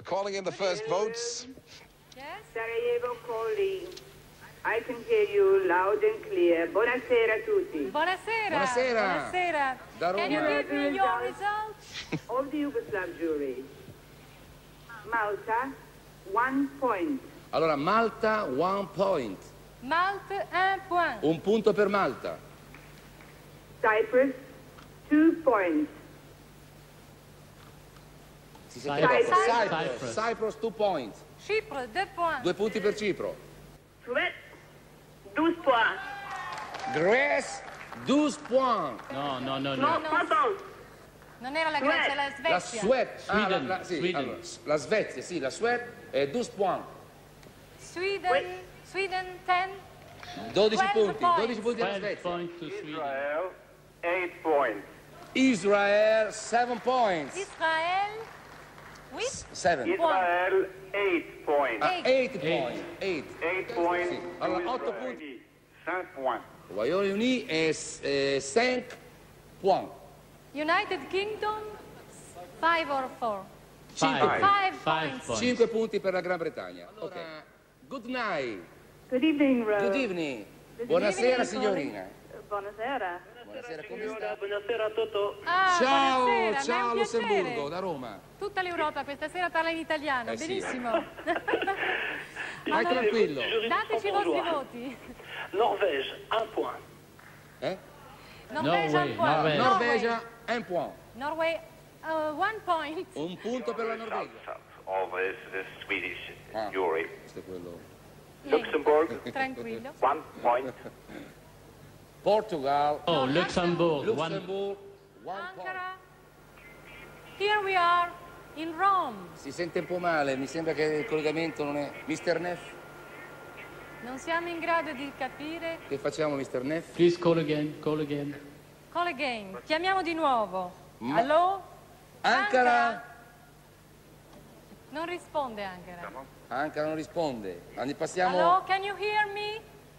calling in the first votes. Yes? Sarajevo calling. I can hear you loud and clear. Buonasera a tutti. Buonasera. Buonasera. Buonasera. Da Roma. Can you give me your results? Of the Yugoslav jury. Malta, 1 point. Allora, Malta, 1 point. Malte, 1 point. Un punto per Malta. Cyprus, 2 points. Si sente poco. Cyprus. Cyprus, 2 points. Cipro, 2 points. 2 punti per Cipro. Suède, 12 points. Grèce, 12 points. No, no, no, No, no. pardon. Non era la Grecia, la La Svezia. Suède. Sì, Sweden. allora, la Svezia, sì, la Suède è 12 points. Sweden, Sweden 10. 12 12 punti, points. 12 punti alla 12 Svezia. points to Sweden. Israel, 8 points. Israel, 7 points. Israel, with 7. Israel, 8 points. 8 points. 8. 8 points. Sì. Allora, to 8 Israel. punti. 5 points. Royaume Uni è 5 points. United Kingdom, 5 or 4? 5 Five points. 5 punti per la Gran Bretagna. Ok. Good night. Good evening, Rose. Good evening. Buonasera evening, signorina. Buonasera. Buonasera, come sta? Buonasera a tutti. Ah, Ciao, buonasera, ciao mi è un Lussemburgo, piacere. da Roma. Tutta l'Europa questa sera parla in italiano, Eh sì. benissimo. Vai tranquillo. Dateci i vostri voti. Norvège, 1 point. Norvegia, un point. Norvegia. Norvegia, 1 point. Norway, 1 point. Un punto per la Norvegia. Of the Swedish Ah. jury. Questo è quello. Luxembourg, Tranquillo. 1 point. Portugal, Oh, Luxembourg. One. Luxembourg, 1 point. Ankara. Here we are in Rome. Si sente un po' male, mi sembra che il collegamento non è... Mr. Neff, Non siamo in grado di capire. che facciamo Mr. Neff? Please call again. Call again. Call again. Chiamiamo di nuovo. Ma- Allo? Ankara? Non risponde Ankara. Ankara non risponde. Passiamo... Allo? Can you hear me?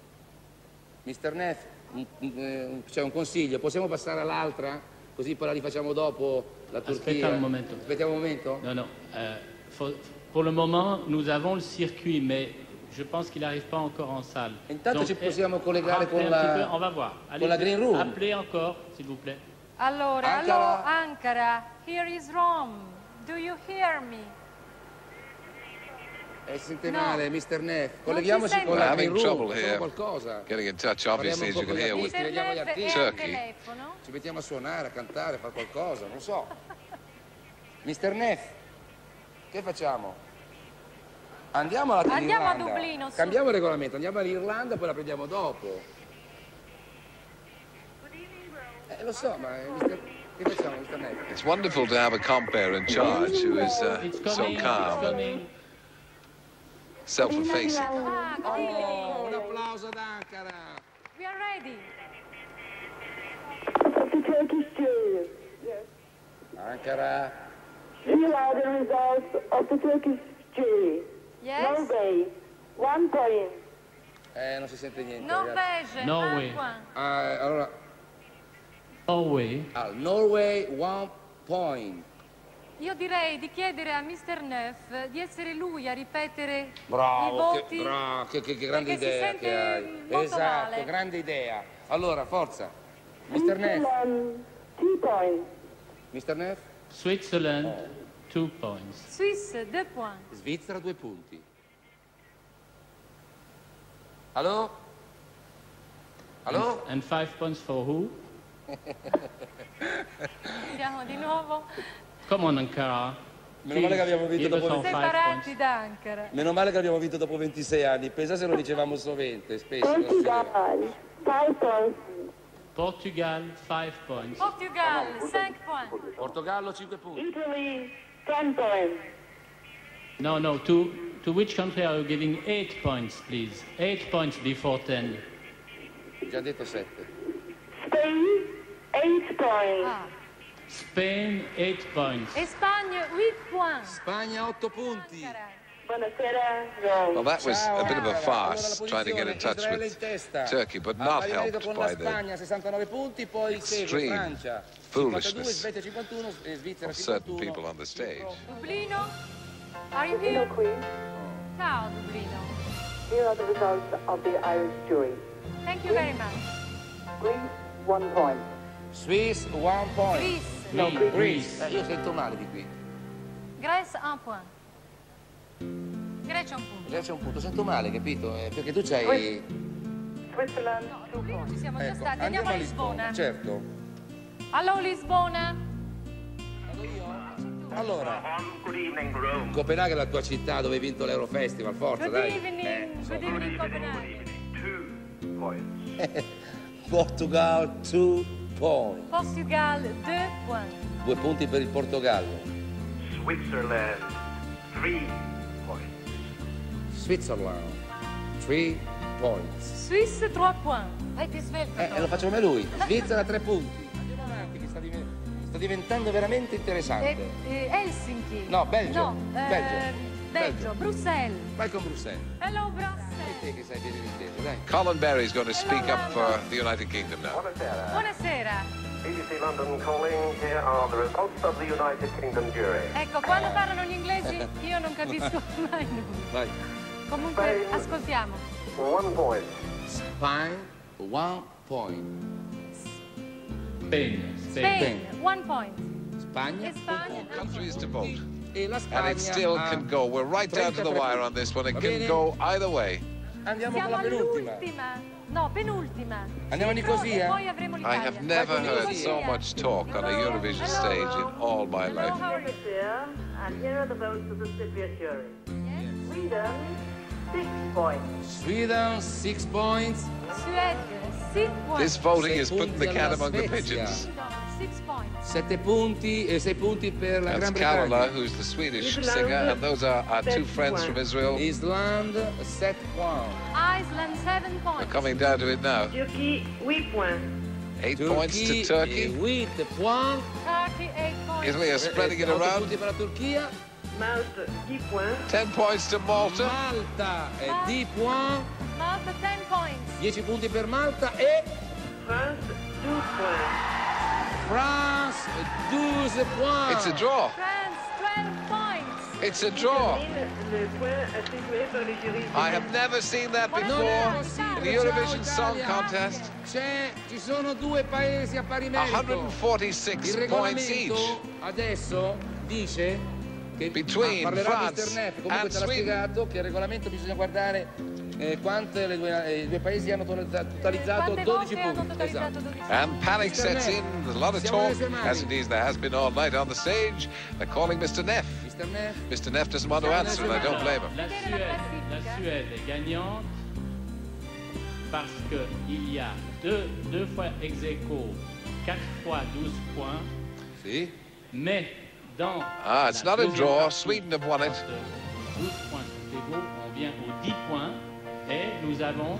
Mr. Neff, c'è un consiglio, possiamo passare all'altra? Così poi la rifacciamo dopo la Turchia. Aspetta un momento. Aspettiamo un momento? Non, non. Pour le moment, nous avons le circuit, mais je pense qu'il n'arrive pas encore en salle. Intanto ci possiamo collegare rappelez con un petit la- peu, on va voir. con la green room. Appelez encore, s'il vous plaît. Allora, Ankara. allo Ankara. Here is Rome. Do you hear me? Si sente No. male, Mr. Neff. si Colleghiamoci sente. con la We're green having room, trouble facciamo here. qualcosa. Getting in touch, Parliamo obviously, un as po' you can con gli hear, with artisti, vediamo gli Internet artisti. e al Turkey. telefono. Ci mettiamo a suonare, a cantare, a fare qualcosa, non so. Mr. Neff, che facciamo? Andiamo Andiamo a all'Irlanda. Dublino, su. Cambiamo il regolamento, andiamo all'Irlanda, poi la prendiamo dopo. Lo so, ma che facciamo, Mr. Neff? It's wonderful to have a compere in charge who is It's so coming. It's calm and coming. self-effacing. Ah, good evening. Un applauso ad Ankara. We are ready. The Turkish jury. Ankara. Here are the results of the Turkish jury. Yes. Norway, 1 point. Non si sente niente, ragazzi. Norvegia, Norway. 1 point. Allora, Norway. Norway, 1 point. Io direi di chiedere a Mr. Neff di essere lui a ripetere i Bravo, voti. che grande perché si idea sente che hai. molto Esatto, male. grande idea. Allora, forza. Mr. Neff. 2 points. Mr. Neff. Switzerland, 2 points. Suisse, 2 points. Svizzera, 2 punti. Allo? Allo? And 5 points for who? Andiamo di nuovo. Come on, Ankara. Meno male che abbiamo vinto Give us dopo all 5 Separati points. da Ankara. Meno male che abbiamo vinto dopo 26 anni. Pensa se lo dicevamo sovente, spesso. non succedeva. Portugal, 5 points. Portugal, 5 points. Portugal, 5 points. Portogallo, 5 punti. Italy, 10 points. No, no. To which country are you giving 8 points, please? 8 points before 10. Già detto 7. Spain, 8 points. Ah. Spain, 8 points. E Spagna, 8 points. Spagna, 8 punti. Ankara. Buonasera, Rome. Well, that was a bit of a Ciao, farce, allora, trying to get in touch Israele in with testa. Turkey, but Ha not pari merito helped con la by the Spagna, 69 punti, poi segue extreme Francia, 52, foolishness Svezia 51, Svizzera of certain 51. people on the stage. Dublino, Are you Dublino here? Queen, Ciao, Dublino. here are the results of the Irish jury. Thank you very much. Greece, 1 point. Swiss, 1 point. Greece. No, Greece. Greece. Io sento male di qui. Grèce, 1 point. Grecia, 1 punto. Già c'è un punto, sento male, capito? Perché tu c'hai... Switzerland, No, 2 Dublino ci points. siamo già Ecco, stati. Andiamo a Lisbona. Certo. Allo Lisbona. Allora, Good evening, Rome. Copenaghen è la tua città dove hai vinto l'Eurofestival, forza, Good dai. evening. Good evening, Copenaghen. 2 points. Portugal, 2 points. Portugal, 2 points. 2 punti per il Portogallo. Switzerland, 3 points. Switzerland, 3 points. Suisse, 3 points. Vai più svelto. Lo faccio come lui. Svizzera, 3 punti. Andiamo avanti, che sta diventando veramente interessante. Helsinki. No, Belgio. No, Belgio. Belgio, Bruxelles. Vai con Bruxelles. Hello, E Bruxelles. te che sai bene l'inglese, dai. Colin Berry is going to speak up for the United Kingdom now. Buonasera. Buonasera. BBC London calling. Here are the results of the United Kingdom jury. Ecco, quando parlano gli inglesi io non capisco mai nulla. Vai. Comunque, ascoltiamo. 1 point. Spain, 1 point. Spain. Spain, 1 point. Spagna, E Spagna, un punto. Countries to vote. E la Spagna And it still ha can go. We're right down to the 33 wire on this one. It Va can bene? go either way. Andiamo con Siamo la penultima. all'ultima. No, Andiamo penultima. a Cipro Nicosia? E poi avremo I l'Italia. have never Vai con heard Nicosia. so much talk on a Eurovision stage in all my Hello, life. how are you? And here are the votes of the Cypriot jury. Sweden, 6 points. Sweden, 6 points. Suède, 6 points. This voting is Sei putting the punti cat alla among the Svezia. pigeons. 6 points. 7 punti e 6 punti per la That's Gran Carola, Bretagna. who's the Swedish Island, singer, and those are our two that's friends one. from Israel. Island, 7 points. Iceland, 7 We're points. coming down to it now. Turkey, 8 points. 8 points to Turkey. 8 points. Turkey, 8 points. Italy are spreading it 8 around. punti per la Turchia. Malte, 10 points. 10 points to Malta. Malta, 10 points. Malta, 10 points. 10 punti per Malta e France, 12 points. France, 12 points. It's a draw. France, 12 points. It's a draw. Le point attribué par les jurys. I have never seen that Non è before possibile, in the ciao, Eurovision Song Italia. Contest. Ci sono 2 paesi a pari merito. 146 Il points regolamento each. adesso dice che Between parlerà France Mr. Neff, comunque and te l'ha Sweden. spiegato che il regolamento bisogna guardare quante i due paesi hanno totalizzato Quante 12 volte hanno punti. totalizzato Esatto. 12 And panic Mr. sets Neff, in. There's a lot of siamo talk, alle sue mani. as indeed there has been all night on the stage. They're calling Mr. Neff. Mr. Neff, Mr. Neff doesn't want to answer, and I don't blame him. La Suède est gagnante parce qu'il y a deux fois ex aequo, 4 fois 12 points, sì. mais dans Ah, it's la not a deuxième draw. partie, Sweden have won it. quand 12 points sont égaux, on vient aux 10 points et nous avons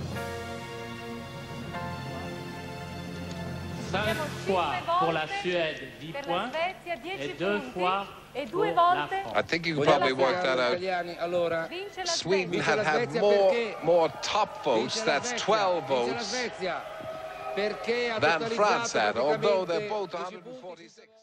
5 Abbiamo fois 5 pour la volte Suède 10 per la points Svezia, 10 et 2 punti, fois e pour 2 la volte I France. think you can Vogliamo probably work that spiegare agli out. italiani? Allora, vince la Sweden Svezia. had la had Svezia more perché? top votes, vince la that's Svezia, 12 vince la votes, Svezia, perché ha than totalizzato France had, although they're praticamente both 10 punti. 146.